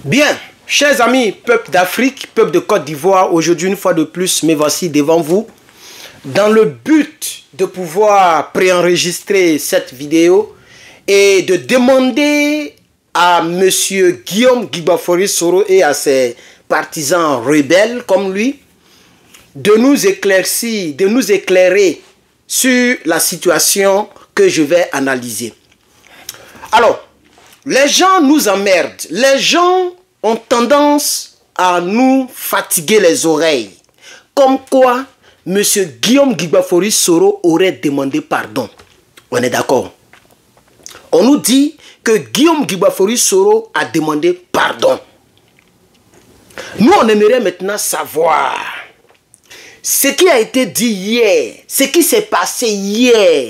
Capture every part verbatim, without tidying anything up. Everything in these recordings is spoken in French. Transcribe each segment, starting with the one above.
Bien, chers amis, peuple d'Afrique, peuple de Côte d'Ivoire, aujourd'hui une fois de plus, me voici devant vous, dans le but de pouvoir préenregistrer cette vidéo et de demander à M. Guillaume Guiba-Fauré Soro et à ses partisans rebelles comme lui, de nous éclaircir, de nous éclairer sur la situation que je vais analyser. Alors, les gens nous emmerdent, les gens ont tendance à nous fatiguer les oreilles. Comme quoi, M. Guillaume Guiba-Fauré Soro aurait demandé pardon. On est d'accord? On nous dit que Guillaume Guiba-Fauré Soro a demandé pardon. Nous, on aimerait maintenant savoir ce qui a été dit hier, ce qui s'est passé hier,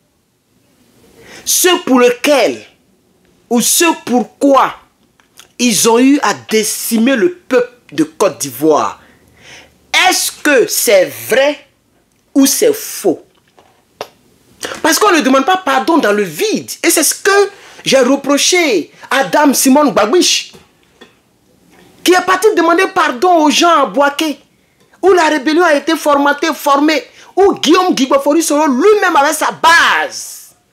ce pour lequel ou ce pourquoi ils ont eu à décimer le peuple de Côte d'Ivoire. Est-ce que c'est vrai ou c'est faux? Parce qu'on ne demande pas pardon dans le vide. Et c'est ce que j'ai reproché à Dame Simone Gbagbo, qui est parti demander pardon aux gens à Bouaké, où la rébellion a été formatée, formée, où Guillaume Guiba-Fauré Soro lui-même avait sa base.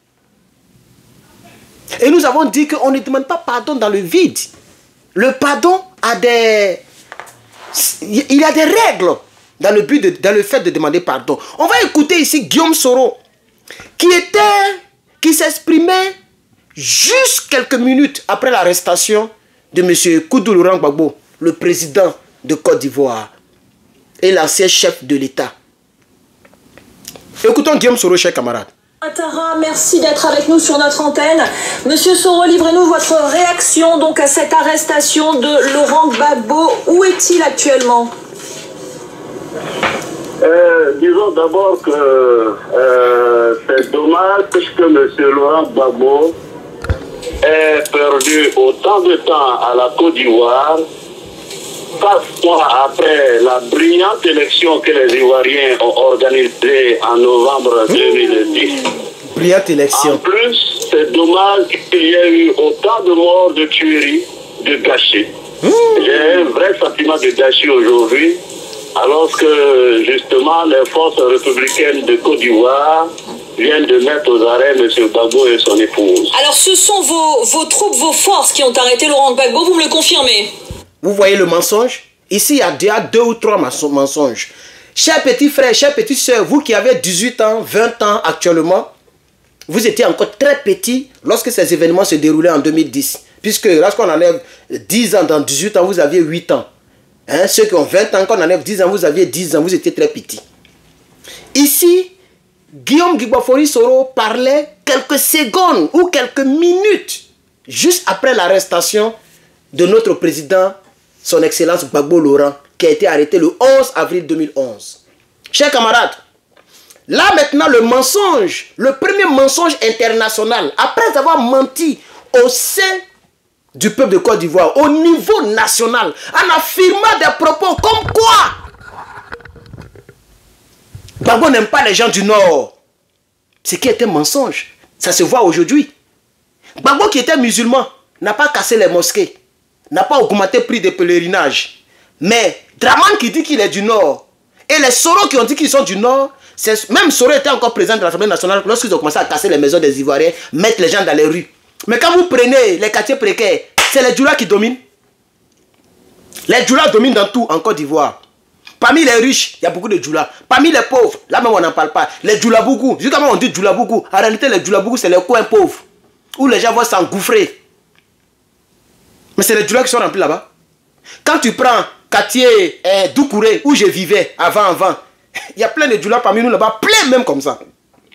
Et nous avons dit qu'on ne demande pas pardon dans le vide. Le pardon a des... Il y a des règles dans le but de, dans le fait de demander pardon. On va écouter ici Guillaume Soro, qui était, qui s'exprimait juste quelques minutes après l'arrestation de M. Koudou Laurent Gbagbo, le président de Côte d'Ivoire et l'ancien chef de l'État. Écoutons Guillaume Soro, chers camarades. Ouattara, merci d'être avec nous sur notre antenne. Monsieur Soro, livrez-nous votre réaction donc à cette arrestation de Laurent Gbagbo. Où est-il actuellement? euh, Disons d'abord que euh, c'est dommage puisque monsieur Laurent Gbagbo est perdu autant de temps à la Côte d'Ivoire, quatre mois après la brillante élection que les Ivoiriens ont organisée en novembre deux mille dix. Brillante élection. En plus, c'est dommage qu'il y ait eu autant de morts, de tueries, de gâchis. Mmh. J'ai un vrai sentiment de gâchis aujourd'hui, alors que justement les forces républicaines de Côte d'Ivoire viennent de mettre aux arrêts M. Gbagbo et son épouse. Alors ce sont vos, vos troupes, vos forces qui ont arrêté Laurent Gbagbo, vous me le confirmez? Vous voyez le mensonge? Ici, il y a déjà deux ou trois mensonges. Chers petits frères, chers petites sœurs, vous qui avez dix-huit ans, vingt ans actuellement, vous étiez encore très petits lorsque ces événements se déroulaient en deux mille dix. Puisque lorsqu'on enlève dix ans dans dix-huit ans, vous aviez huit ans. Hein? Ceux qui ont vingt ans, quand on enlève dix ans, vous aviez dix ans, vous étiez très petits. Ici, Guillaume Guiba-Fauré Soro parlait quelques secondes ou quelques minutes juste après l'arrestation de notre président, son Excellence Gbagbo Laurent, qui a été arrêté le onze avril deux mille onze. Chers camarades, là maintenant le mensonge, le premier mensonge international, après avoir menti au sein du peuple de Côte d'Ivoire, au niveau national, en affirmant des propos comme quoi Gbagbo n'aime pas les gens du Nord. Ce qui était mensonge, ça se voit aujourd'hui. Gbagbo qui était musulman n'a pas cassé les mosquées, n'a pas augmenté le prix des pèlerinages. Mais Draman qui dit qu'il est du Nord, et les Soro qui ont dit qu'ils sont du Nord, même Soro était encore présent dans l'Assemblée nationale lorsqu'ils ont commencé à casser les maisons des Ivoiriens, mettre les gens dans les rues. Mais quand vous prenez les quartiers précaires, c'est les Djoula qui dominent. Les Djoula dominent dans tout en Côte d'Ivoire. Parmi les riches, il y a beaucoup de Djoula. Parmi les pauvres, là même on n'en parle pas. Les Djoulabougou, jusqu'à quand on dit Djoulabougou, en réalité les Djoulabougou c'est les coins pauvres, où les gens vont s'engouffrer. Mais c'est les Djoula qui sont remplis là-bas. Quand tu prends quartier eh, Doucouré, où je vivais avant, avant, il y a plein de Djoula parmi nous là-bas, plein même comme ça.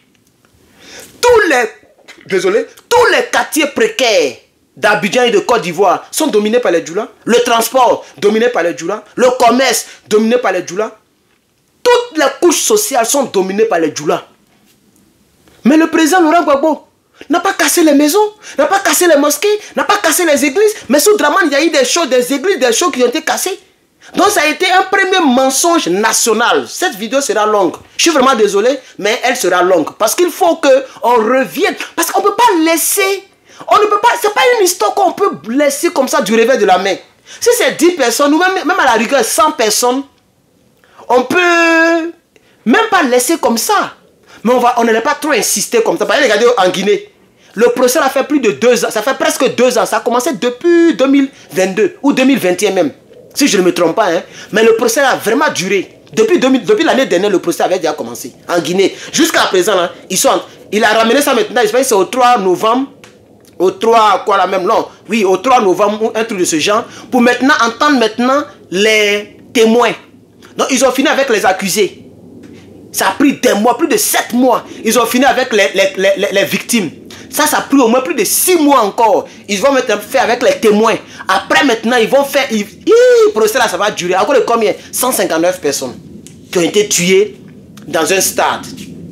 Tous les, désolé, tous les quartiers précaires d'Abidjan et de Côte d'Ivoire sont dominés par les Djoula. Le transport, dominé par les Djoula. Le commerce, dominé par les Djoula. Toutes les couches sociales sont dominées par les Djoula. Mais le président Laurent Gbagbo n'a pas cassé les maisons, n'a pas cassé les mosquées, n'a pas cassé les églises. Mais sous Draman, il y a eu des choses, des églises, des choses qui ont été cassées. Donc ça a été un premier mensonge national. Cette vidéo sera longue. Je suis vraiment désolé, mais elle sera longue. Parce qu'il faut qu'on revienne. Parce qu'on ne peut pas laisser... On ne peut pas... C'est pas une histoire qu'on peut laisser comme ça du revers de la main. Si c'est dix personnes, ou même, même à la rigueur cent personnes, on peut même pas laisser comme ça. Mais on va, on n'allait pas trop insister comme ça. Par exemple, regardez en Guinée, le procès a fait plus de deux ans. Ça fait presque deux ans. Ça a commencé depuis deux mille vingt-deux ou deux mille vingt et un même. Si je ne me trompe pas. Hein. Mais le procès a vraiment duré. Depuis, depuis l'année dernière, le procès avait déjà commencé. En Guinée. Jusqu'à présent, là, ils sont, il a ramené ça maintenant. Je pense que c'est au trois novembre. Au trois, quoi la même, non. Oui, au trois novembre, un truc de ce genre. Pour maintenant entendre maintenant les témoins. Donc, ils ont fini avec les accusés. Ça a pris des mois, plus de sept mois. Ils ont fini avec les, les, les, les victimes. Ça, ça a pris au moins plus de six mois encore. Ils vont maintenant faire avec les témoins. Après, maintenant, ils vont faire... Ils, le procès, là, ça va durer. Encore de combien? cent cinquante-neuf personnes qui ont été tuées dans un stade.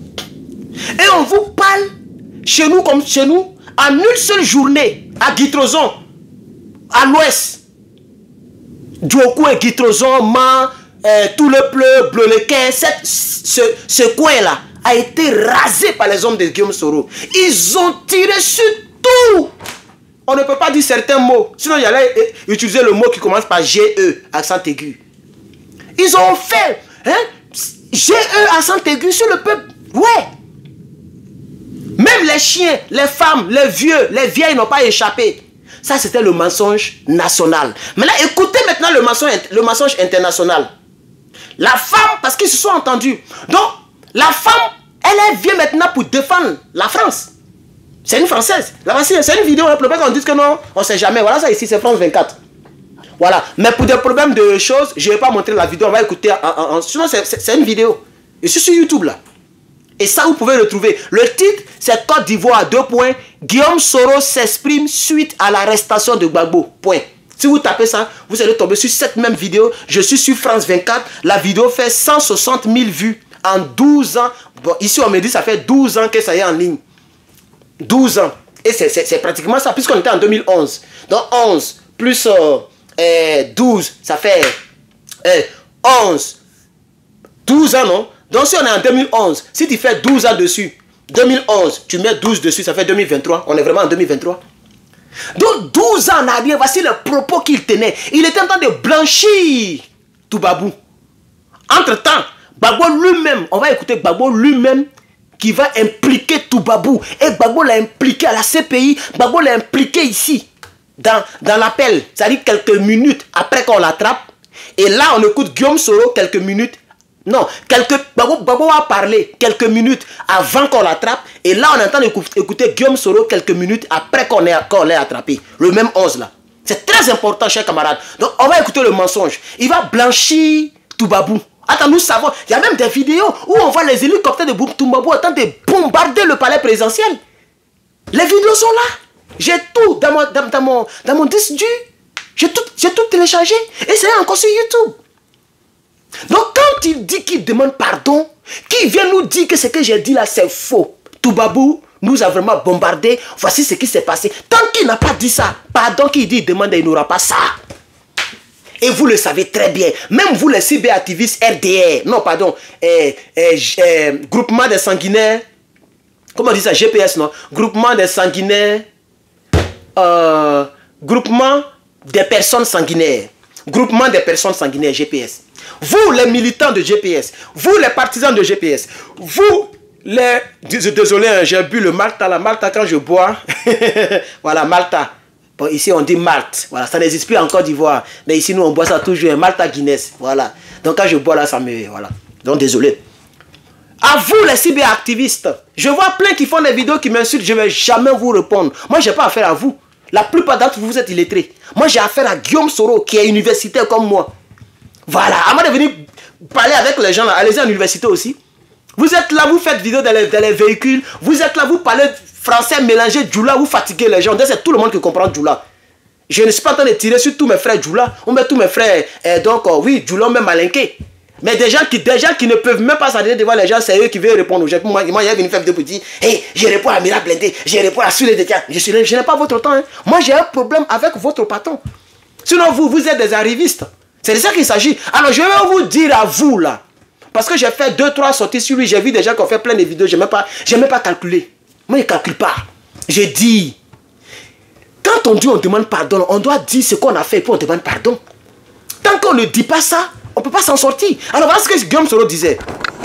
Et on vous parle, chez nous comme chez nous, en une seule journée, à Guitrozon, à l'ouest. Djokou et Guitrozon, Man... Euh, tout le bleu, bleu le quai, cette, ce, ce coin-là a été rasé par les hommes de Guillaume Soro. Ils ont tiré sur tout. On ne peut pas dire certains mots. Sinon, il y allait utiliser le mot qui commence par G E, accent aigu. Ils ont fait hein, G E, accent aigu sur le peuple. Ouais. Même les chiens, les femmes, les vieux, les vieilles n'ont pas échappé. Ça, c'était le mensonge national. Maintenant, écoutez maintenant le mensonge, le mensonge international. La femme, parce qu'ils se sont entendus. Donc, la femme, elle vient maintenant pour défendre la France. C'est une Française. C'est une vidéo, le problème qu'on dit que non, on ne sait jamais. Voilà, ça ici, c'est France vingt-quatre. Voilà. Mais pour des problèmes de choses, je ne vais pas montrer la vidéo, on va écouter. En, en, en, sinon, c'est une vidéo. Et c'est sur YouTube, là. Et ça, vous pouvez le retrouver. Le titre, c'est Côte d'Ivoire, deux points. Guillaume Soro s'exprime suite à l'arrestation de Gbagbo. Point. Si vous tapez ça, vous allez tomber sur cette même vidéo. Je suis sur France vingt-quatre. La vidéo fait cent soixante mille vues en douze ans. Bon, ici, on me dit que ça fait douze ans que ça y est en ligne. douze ans. Et c'est pratiquement ça, puisqu'on était en deux mille onze. Donc, onze plus euh, euh, douze, ça fait euh, onze. douze ans, non? Donc, si on est en deux mille onze, si tu fais douze ans dessus, deux mille onze, tu mets douze dessus, ça fait deux mille vingt-trois. On est vraiment en deux mille vingt-trois. Donc, douze ans en arrière, voici le propos qu'il tenait. Il était en train de blanchir Toubabou. Entre-temps, Gbagbo lui-même, on va écouter Gbagbo lui-même qui va impliquer Toubabou. Et Gbagbo l'a impliqué à la C P I. Gbagbo l'a impliqué ici, dans, dans l'appel. C'est-à-dire quelques minutes après qu'on l'attrape. Et là, on écoute Guillaume Soro quelques minutes. Non, quelques, Gbagbo, Gbagbo a parlé quelques minutes avant qu'on l'attrape. Et là, on entend écouter, écouter Guillaume Soro quelques minutes après qu'on l'ait attrapé. Le même onze là. C'est très important, chers camarades. Donc, on va écouter le mensonge. Il va blanchir Toubabou. Attends, nous savons. Il y a même des vidéos où on voit les hélicoptères de Toubabou en train de bombarder le palais présidentiel. Les vidéos sont là. J'ai tout dans mon, dans, dans mon, dans mon disque dur. J'ai tout, j'ai tout téléchargé. Et c'est encore sur YouTube. Donc quand il dit qu'il demande pardon, qu'il vient nous dire que ce que j'ai dit là c'est faux. Toubabou nous a vraiment bombardé. Voici ce qui s'est passé. Tant qu'il n'a pas dit ça, pardon qu'il dit, il demande, il n'aura pas ça. Et vous le savez très bien. Même vous les cyberactivistes R D R, non pardon, eh, eh, eh, groupement des sanguinaires, comment on dit ça, G P S non, groupement des sanguinaires, euh, groupement des personnes sanguinaires, groupement des personnes sanguinaires G P S. Vous, les militants de G P S, vous, les partisans de G P S, vous, les... Désolé, hein, j'ai bu le Malta, la Malta quand je bois. Voilà, Malta. Bon, ici, on dit Malte. Voilà, ça n'existe plus en Côte d'Ivoire. Mais ici, nous, on boit ça toujours, Malta Guinness. Voilà. Donc, quand je bois là, ça me... Voilà. Donc, désolé. À vous, les cyberactivistes, je vois plein qui font des vidéos qui m'insultent, je ne vais jamais vous répondre. Moi, je n'ai pas affaire à vous. La plupart d'entre vous, vous êtes illettrés. Moi, j'ai affaire à Guillaume Soro, qui est universitaire comme moi. Voilà, avant de venir parler avec les gens là, allez-y en université aussi. Vous êtes là, vous faites vidéo dans les, dans les véhicules. Vous êtes là, vous parlez français mélangé Djoula, vous fatiguez les gens. C'est tout le monde qui comprend Djoula. Je ne suis pas en train de tirer sur tous mes frères Djoula. On met tous mes frères, eh, donc euh, oui, Djoula même malinqué. Mais des gens, qui, des gens qui ne peuvent même pas s'arrêter devant les gens, c'est eux qui veulent répondre aux gens. Moi, moi il y a une femme de petit, hey, je réponds à Mira Blindé, je réponds à Soulé Détiens. Je, suis, je n'ai pas votre temps. Hein. Moi, j'ai un problème avec votre patron. Sinon, vous, vous êtes des arrivistes. C'est de ça qu'il s'agit. Alors, je vais vous dire à vous, là. Parce que j'ai fait deux, trois sorties sur lui. J'ai vu des gens qui ont fait plein de vidéos. Je n'ai même pas, pas calculé. Moi, je ne calcule pas. Je dis, quand on dit on demande pardon, on doit dire ce qu'on a fait et puis on demande pardon. Tant qu'on ne dit pas ça, on ne peut pas s'en sortir. Alors voilà ce que Guillaume Soro disait.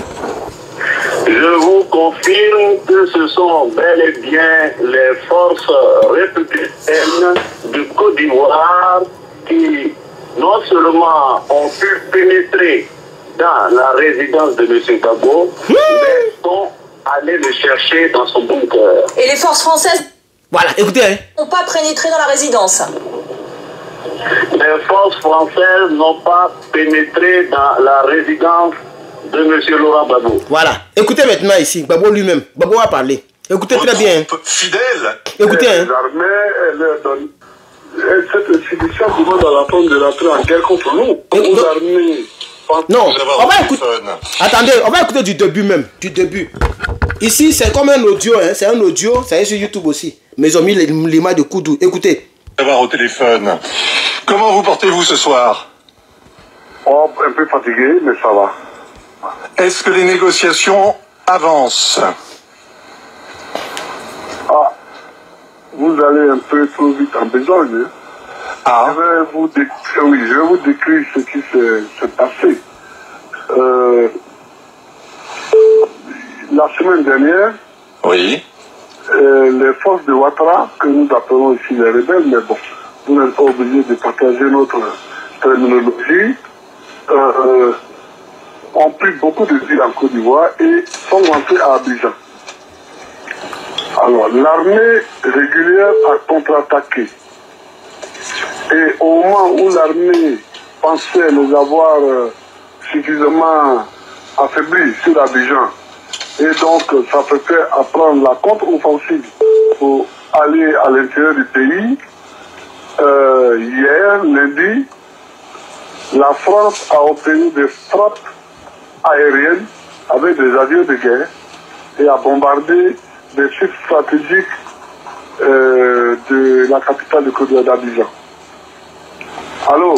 Je vous confirme que ce sont bel et bien les forces républicaines du Côte d'Ivoire qui non seulement ont pu pénétrer dans la résidence de M. Gbagbo, mmh. mais sont allés le chercher dans son bunker. Et les forces françaises voilà, écoutez, hein. n'ont pas pénétré dans la résidence. Les forces françaises n'ont pas pénétré dans la résidence de M. Laurent Gbagbo. Voilà, écoutez maintenant ici, Gbagbo lui-même, Gbagbo va parler. Écoutez très bien. Fidèle. Écoutez, hein. Les armées, elles donnent. Cette institution demande à la forme de rentrer en guerre contre nous. Aux armées. Non, on va écouter. Attendez, on va écouter du début même. Du début. Ici, c'est comme un audio, hein. C'est un audio, ça est sur YouTube aussi. Mais ils ont mis l'image de Koudou. Écoutez. D'avoir au téléphone. Comment vous portez-vous ce soir? Oh, un peu fatigué, mais ça va. Est-ce que les négociations avancent? Ah, vous allez un peu trop vite en besogne. Hein? Ah. Je vais vous décrire, oui, je vais vous décrire ce qui s'est passé. Euh, la semaine dernière, oui. euh, les forces de Ouattara, que nous appelons ici les rebelles, mais bon, vous n'êtes pas obligés de partager notre terminologie, euh, ont pris beaucoup de villes en Côte d'Ivoire et sont rentrés à Abidjan. Alors, l'armée régulière a contre-attaqué. Et au moment où l'armée pensait les avoir euh, suffisamment affaiblis sur Abidjan, et donc ça fait à prendre la contre-offensive pour aller à l'intérieur du pays, euh, hier, lundi, la France a obtenu des frappes aériennes avec des avions de guerre et a bombardé des sites stratégiques euh, de la capitale de Côte d'Ivoire, d'Abidjan. Allô?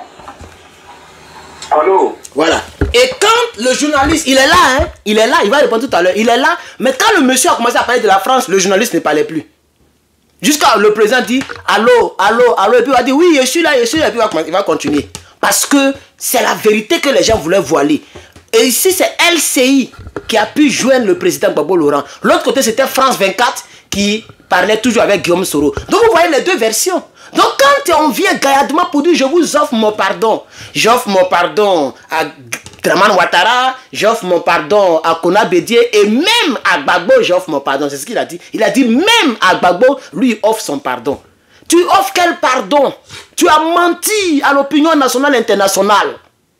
Allô? Voilà. Et quand le journaliste, il est là, hein, il est là, il va répondre tout à l'heure, il est là, mais quand le monsieur a commencé à parler de la France, le journaliste ne parlait plus. Jusqu'à le président dit, allô, allô, allô, et puis il va dire, oui, je suis là, je suis là, et puis il va, il va continuer. Parce que c'est la vérité que les gens voulaient voiler. Et ici, c'est L C I qui a pu joindre le président Gbagbo Laurent. L'autre côté, c'était France vingt-quatre qui parlait toujours avec Guillaume Soro. Donc, vous voyez les deux versions. Donc, quand on vient gaillardement pour dire, je vous offre mon pardon, j'offre mon pardon à Dramane Ouattara, j'offre mon pardon à Kona Bédié, et même à Gbagbo, j'offre mon pardon. C'est ce qu'il a dit. Il a dit, même à Gbagbo, lui offre son pardon. Tu offres quel pardon? Tu as menti à l'opinion nationale et internationale.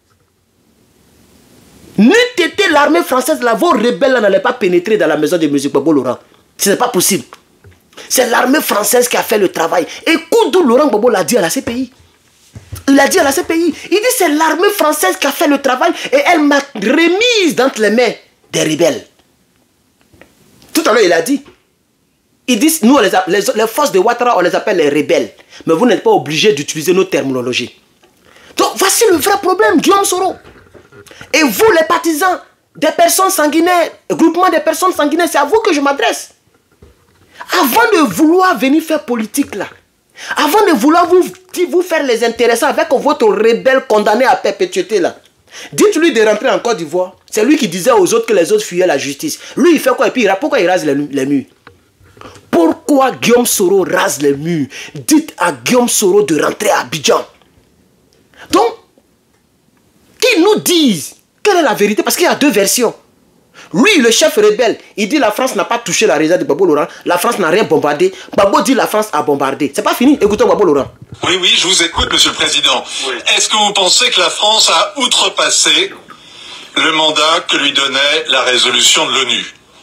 N'eût été l'armée française, là, vos rebelles n'allaient pas pénétrer dans la maison de M. Gbagbo Laurent. Ce n'est pas possible. C'est l'armée française qui a fait le travail. Et Koudou Laurent Gbagbo l'a dit à la C P I. Il a dit à la C P I. Il dit c'est l'armée française qui a fait le travail et elle m'a remise dans les mains des rebelles. Tout à l'heure, il a dit. Ils disent, nous, les, les, les forces de Ouattara, on les appelle les rebelles. Mais vous n'êtes pas obligés d'utiliser nos terminologies. Donc, voici le vrai problème, Guillaume Soro. Et vous, les partisans des personnes sanguinaires, le groupement des personnes sanguinaires, c'est à vous que je m'adresse. Avant de vouloir venir faire politique là, avant de vouloir vous, vous faire les intéressants avec votre rebelle condamné à perpétuité là, dites-lui de rentrer en Côte d'Ivoire. C'est lui qui disait aux autres que les autres fuyaient la justice. Lui, il fait quoi? Et puis, pourquoi il rase les, les murs? Pourquoi Guillaume Soro rase les murs? Dites à Guillaume Soro de rentrer à Abidjan. Donc, qu'ils nous disent quelle est la vérité, parce qu'il y a deux versions. Lui, le chef rebelle, il dit la France n'a pas touché la réserve de Gbagbo Laurent, la France n'a rien bombardé. Gbagbo dit la France a bombardé. C'est pas fini, écoutez Gbagbo Laurent. Oui, oui, je vous écoute, Monsieur le Président. Oui. Est-ce que vous pensez que la France a outrepassé le mandat que lui donnait la résolution de l'ONU?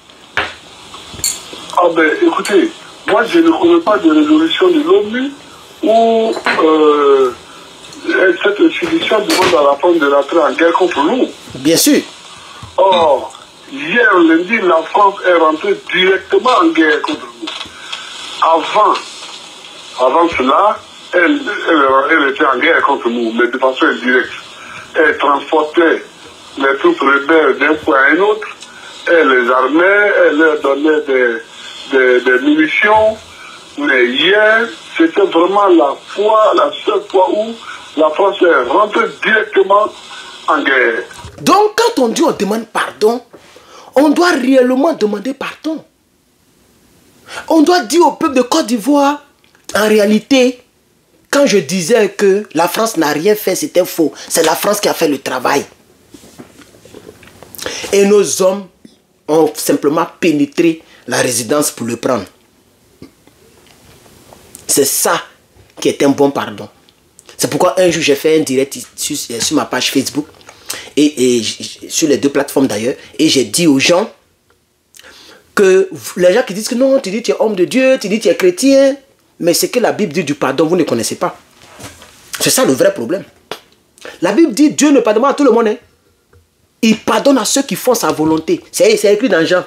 Ah ben, écoutez, moi je ne connais pas de résolution de l'ONU où euh, cette institution demande à la France de rentrer en guerre contre nous. Bien sûr. Or, hier lundi, la France est rentrée directement en guerre contre nous. Avant, avant cela, elle, elle, elle était en guerre contre nous, mais de façon indirecte. Elle transportait les troupes rebelles d'un point à un autre, elle les armait, elle leur donnait des, des, des munitions, Mais hier, c'était vraiment la fois, la seule fois où la France est rentrée directement en guerre. Donc, quand on dit on demande pardon, on doit réellement demander pardon. On doit dire au peuple de Côte d'Ivoire, en réalité, quand je disais que la France n'a rien fait, c'était faux. C'est la France qui a fait le travail. Et nos hommes ont simplement pénétré la résidence pour le prendre. C'est ça qui est un bon pardon. C'est pourquoi un jour j'ai fait un direct sur, sur ma page Facebook et, et sur les deux plateformes d'ailleurs, et j'ai dit aux gens que les gens qui disent que non, tu dis que tu es homme de Dieu, tu dis que tu es chrétien, mais c'est que la Bible dit du pardon, vous ne connaissez pas. C'est ça le vrai problème. La Bible dit Dieu ne pardonne pas à tout le monde. Hein. Il pardonne à ceux qui font sa volonté. C'est écrit dans Jean.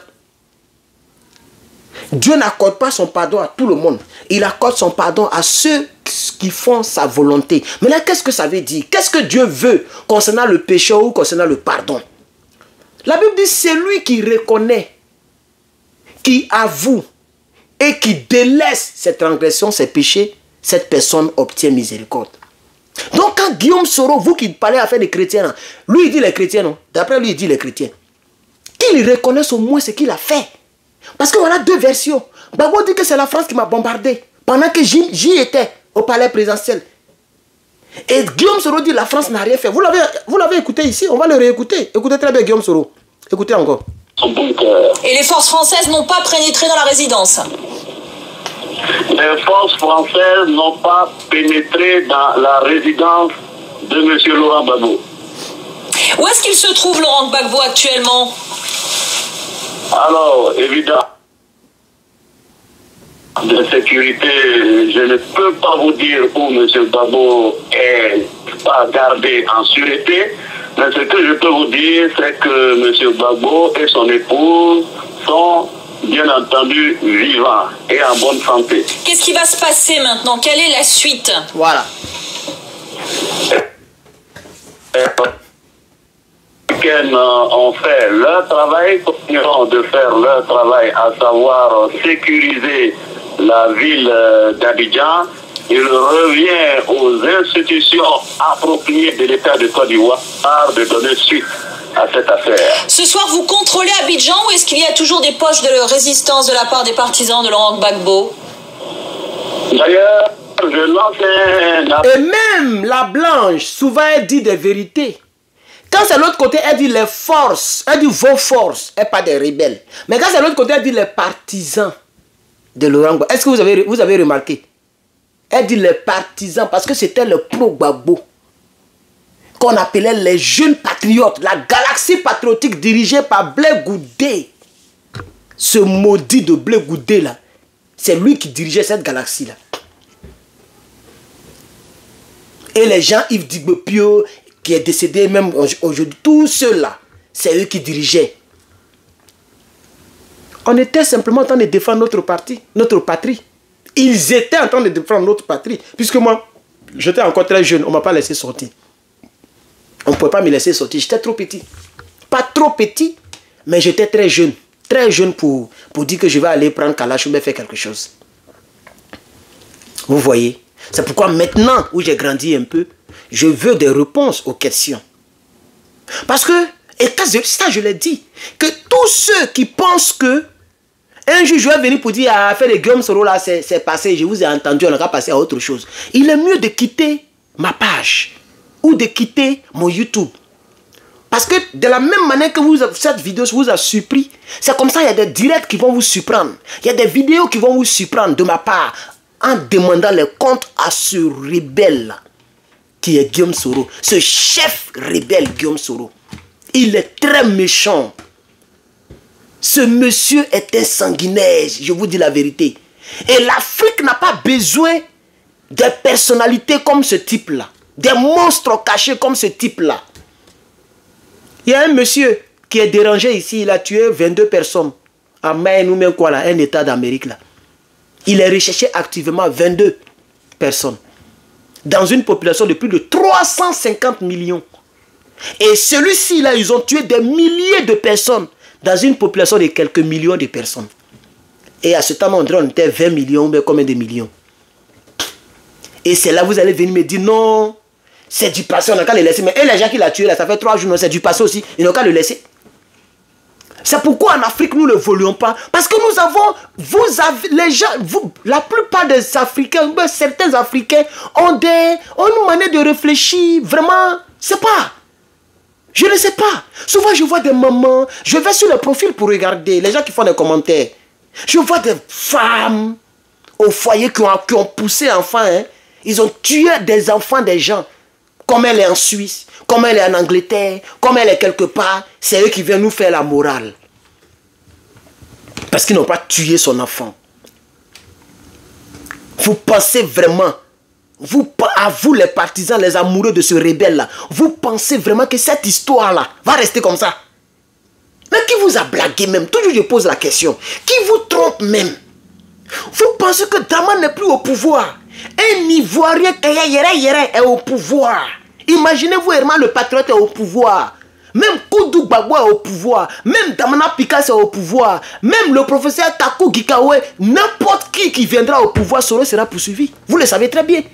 Dieu n'accorde pas son pardon à tout le monde. Il accorde son pardon à ceux qui font sa volonté. Mais là, qu'est-ce que ça veut dire? Qu'est-ce que Dieu veut concernant le péché ou concernant le pardon? La Bible dit c'est lui qui reconnaît, qui avoue et qui délaisse ses transgressions, ses péchés, cette personne obtient miséricorde. Donc quand Guillaume Soro, vous qui parlez à faire des chrétiens, lui il dit les chrétiens, non? D'après lui il dit les chrétiens. Qu'il reconnaisse au moins ce qu'il a fait. Parce que voilà deux versions. Gbagbo dit que c'est la France qui m'a bombardé pendant que j'y étais au palais présidentiel. Et Guillaume Soro dit la France n'a rien fait. Vous l'avez écouté ici, on va le réécouter. Écoutez très bien Guillaume Soro. Écoutez encore. Et les forces françaises n'ont pas pénétré dans la résidence? Les forces françaises n'ont pas pénétré dans la résidence de M. Laurent Gbagbo. Où est-ce qu'il se trouve, Laurent Gbagbo, actuellement? Alors, évidemment, de sécurité, je ne peux pas vous dire où M. Gbagbo est pas gardé en sûreté, mais ce que je peux vous dire, c'est que M. Gbagbo et son épouse sont bien entendu vivants et en bonne santé. Qu'est-ce qui va se passer maintenant? Quelle est la suite? Voilà. Les ont fait leur travail, continueront de faire leur travail, à savoir sécuriser la ville d'Abidjan. Il revient aux institutions appropriées de l'État de Côte d'Ivoire de donner suite à cette affaire. Ce soir, vous contrôlez Abidjan ou est-ce qu'il y a toujours des poches de résistance de la part des partisans de Laurent Gbagbo? D'ailleurs, je lance un... Et même la blanche, souvent elle dit des vérités. Quand c'est l'autre côté, elle dit les forces, elle dit vos forces, et pas des rebelles. Mais quand c'est l'autre côté, elle dit les partisans de Laurent Gbagbo. Est-ce que vous avez, vous avez remarqué? Elle dit les partisans parce que c'était le pro-Gbagbo qu'on appelait les jeunes patriotes, la galaxie patriotique dirigée par Blé Goudé. Ce maudit de Blé Goudé là, c'est lui qui dirigeait cette galaxie là. Et les gens, Yves Digbopio, qui est décédé même aujourd'hui, tous ceux-là, c'est eux qui dirigeaient. On était simplement en train de défendre notre parti, notre patrie. Ils étaient en train de défendre notre patrie. Puisque moi, j'étais encore très jeune, on ne m'a pas laissé sortir. On ne pouvait pas me laisser sortir, j'étais trop petit. Pas trop petit, mais j'étais très jeune. Très jeune pour, pour dire que je vais aller prendre Kalash ou faire quelque chose. Vous voyez? C'est pourquoi maintenant, où j'ai grandi un peu, je veux des réponses aux questions. Parce que, et ça je l'ai dit, que tous ceux qui pensent que un jour je vais venir pour dire, ah, faire les Guillaume Soro là, c'est passé, je vous ai entendu, on va passer à autre chose. Il est mieux de quitter ma page ou de quitter mon YouTube. Parce que de la même manière que vous, cette vidéo vous a surpris, c'est comme ça, il y a des directs qui vont vous surprendre. Il y a des vidéos qui vont vous surprendre de ma part en demandant les comptes à ce rebelle-là, qui est Guillaume Soro, ce chef rebelle Guillaume Soro. Il est très méchant. Ce monsieur est un sanguinaire, je vous dis la vérité. Et l'Afrique n'a pas besoin des personnalités comme ce type-là, des monstres cachés comme ce type-là. Il y a un monsieur qui est dérangé ici, il a tué vingt-deux personnes à Maine ou même quoi là, un état d'Amérique là. Il est recherché activement vingt-deux personnes dans une population de plus de trois cent cinquante millions. Et celui-ci là, ils ont tué des milliers de personnes dans une population de quelques millions de personnes. Et à ce temps, on dirait on était vingt millions, mais combien de millions? Et c'est là que vous allez venir me dire non, c'est du passé, on n'a qu'à le laisser. Mais et les gens qui l'ont tué, là, ça fait trois jours, non, c'est du passé aussi, ils n'ont qu'à le laisser. C'est pourquoi en Afrique, nous ne le voulions pas. Parce que nous avons, vous avez, les gens, vous, la plupart des Africains, certains Africains ont, des, ont une manière de réfléchir, vraiment, c'est pas. Je ne sais pas. Souvent, je vois des mamans, je vais sur le profil pour regarder, les gens qui font des commentaires. Je vois des femmes au foyer qui ont, qui ont poussé enfants, hein. Ils ont tué des enfants des gens. Comme elle est en Suisse, comme elle est en Angleterre, comme elle est quelque part, c'est eux qui viennent nous faire la morale. Parce qu'ils n'ont pas tué son enfant. Vous pensez vraiment, vous, à vous les partisans, les amoureux de ce rebelle-là, vous pensez vraiment que cette histoire-là va rester comme ça? Mais qui vous a blagué même? Toujours je pose la question. Qui vous trompe même? Vous pensez que Dramane n'est plus au pouvoir? Un Ivoirien est au pouvoir. Imaginez-vous, Herman le patriote est au pouvoir. Même Koudou Gbagbo est au pouvoir. Même Damana Picasso est au pouvoir. Même le professeur Takou Gikawe, n'importe qui qui viendra au pouvoir, Soro sera poursuivi. Vous le savez très bien.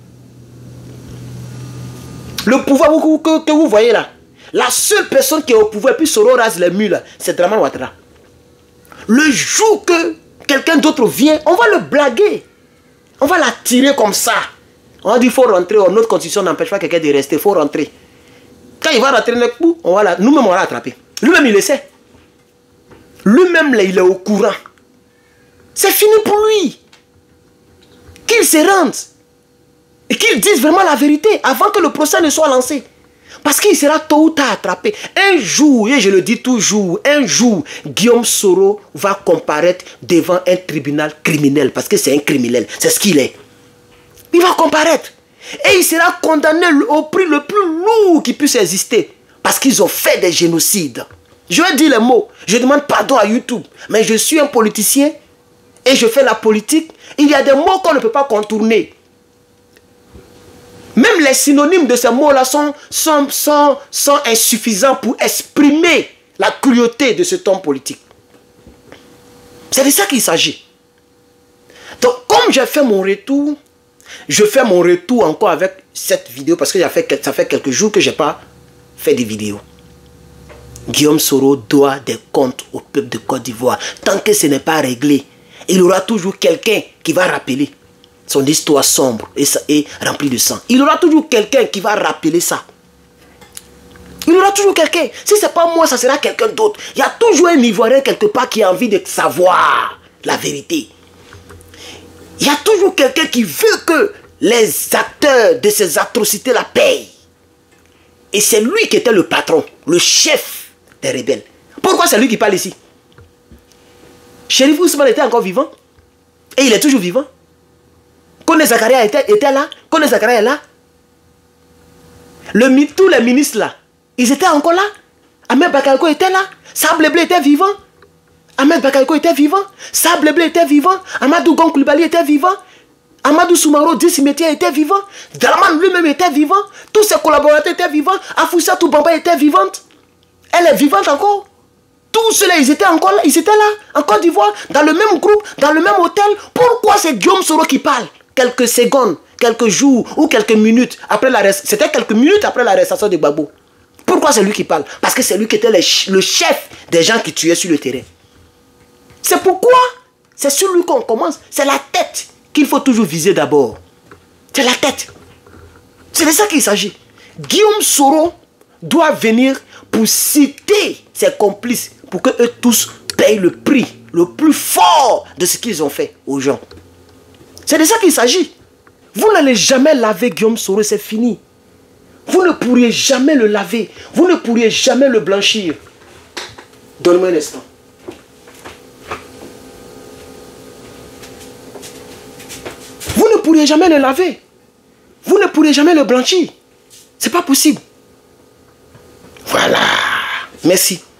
Le pouvoir que, que vous voyez là, la seule personne qui est au pouvoir, puis Soro rase les murs, c'est Dramane Ouattara. Le jour que quelqu'un d'autre vient, on va le blaguer. On va la tirer comme ça. On va dire qu'il faut rentrer. Notre constitution n'empêche pas quelqu'un de rester. Il faut rentrer. Quand il va rentrer, nous-mêmes on va l'attraper. Lui-même il le sait. Lui-même il est au courant. C'est fini pour lui. Qu'il se rende. Et qu'il dise vraiment la vérité avant que le procès ne soit lancé. Parce qu'il sera tôt ou tard attrapé. Un jour, et je le dis toujours, un jour, Guillaume Soro va comparaître devant un tribunal criminel. Parce que c'est un criminel. C'est ce qu'il est. Il va comparaître. Et il sera condamné au prix le plus lourd qui puisse exister. Parce qu'ils ont fait des génocides. Je vais dire les mots. Je demande pardon à YouTube. Mais je suis un politicien. Et je fais la politique. Il y a des mots qu'on ne peut pas contourner. Même les synonymes de ces mots-là sont, sont, sont, sont insuffisants pour exprimer la cruauté de cet homme politique. C'est de ça qu'il s'agit. Donc, comme j'ai fait mon retour, je fais mon retour encore avec cette vidéo parce que fait, ça fait quelques jours que je n'ai pas fait de vidéo. Guillaume Soro doit des comptes au peuple de Côte d'Ivoire. Tant que ce n'est pas réglé, il y aura toujours quelqu'un qui va rappeler son histoire sombre et, et remplie de sang. Il y aura toujours quelqu'un qui va rappeler ça. Il y aura toujours quelqu'un. Si ce n'est pas moi, ça sera quelqu'un d'autre. Il y a toujours un Ivoirien quelque part qui a envie de savoir la vérité. Il y a toujours quelqu'un qui veut que les acteurs de ces atrocités-là payent. Et c'est lui qui était le patron, le chef des rebelles. Pourquoi c'est lui qui parle ici? Chérif Ousmane était encore vivant. Et il est toujours vivant. Kone Zakaria était, était là. Kone Zakaria est là. Le, tous les ministres là, ils étaient encore là. Ahmed Bakayoko était là. Sable Blé était vivant. Ahmed Bakayoko était vivant. Sable Blé était vivant. Amadou Gon Coulibaly était vivant. Amadou Soumaro Dissimétia était vivant. Dramane lui-même était vivant. Tous ses collaborateurs étaient vivants. Afoussa Bamba était vivante. Elle est vivante encore. Tous ceux-là, ils étaient encore là. Ils étaient là, en Côte d'Ivoire, dans le même groupe, dans le même hôtel. Pourquoi c'est Guillaume Soro qui parle? Quelques secondes, quelques jours ou quelques minutes après l'arrestation. C'était quelques minutes après l'arrestation de Gbagbo. Pourquoi c'est lui qui parle? Parce que c'est lui qui était le chef des gens qui tuaient sur le terrain. C'est pourquoi c'est sur lui qu'on commence. C'est la tête qu'il faut toujours viser d'abord. C'est la tête. C'est de ça qu'il s'agit. Guillaume Soro doit venir pour citer ses complices pour que eux tous payent le prix le plus fort de ce qu'ils ont fait aux gens. C'est de ça qu'il s'agit. Vous n'allez jamais laver Guillaume Soro, c'est fini. Vous ne pourriez jamais le laver. Vous ne pourriez jamais le blanchir. Donne-moi un instant. Vous ne pourriez jamais le laver. Vous ne pourriez jamais le blanchir. C'est pas possible. Voilà. Merci.